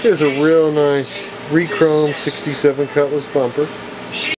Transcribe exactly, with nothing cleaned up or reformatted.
Here's a real nice re-chrome sixty-seven Cutlass bumper.